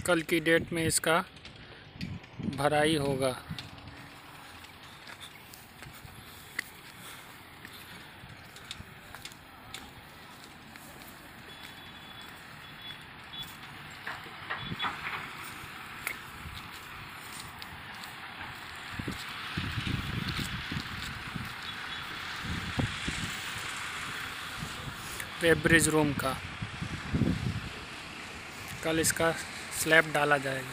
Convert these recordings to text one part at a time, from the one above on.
कल की डेट में इसका भराई होगा। वेब ब्रिज रूम का कल इसका स्लैब डाला जाएगा।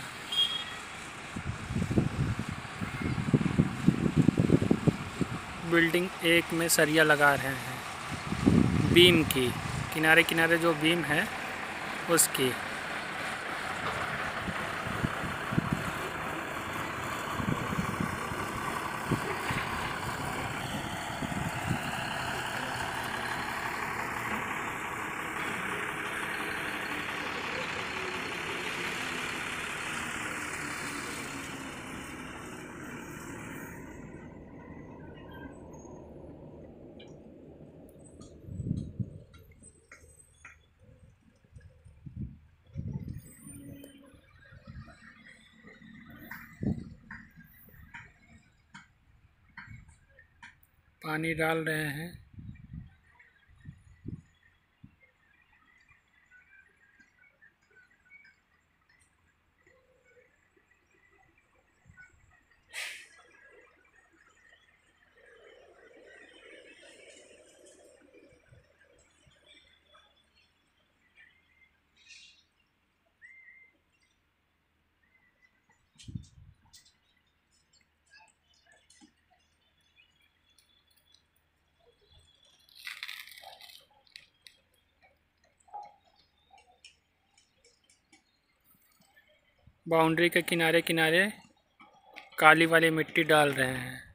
बिल्डिंग 1 में सरिया लगा रहे हैं, बीम की किनारे किनारे जो बीम है उसकी। पानी डाल रहे हैं। बाउंड्री के किनारे किनारे काली वाली मिट्टी डाल रहे हैं।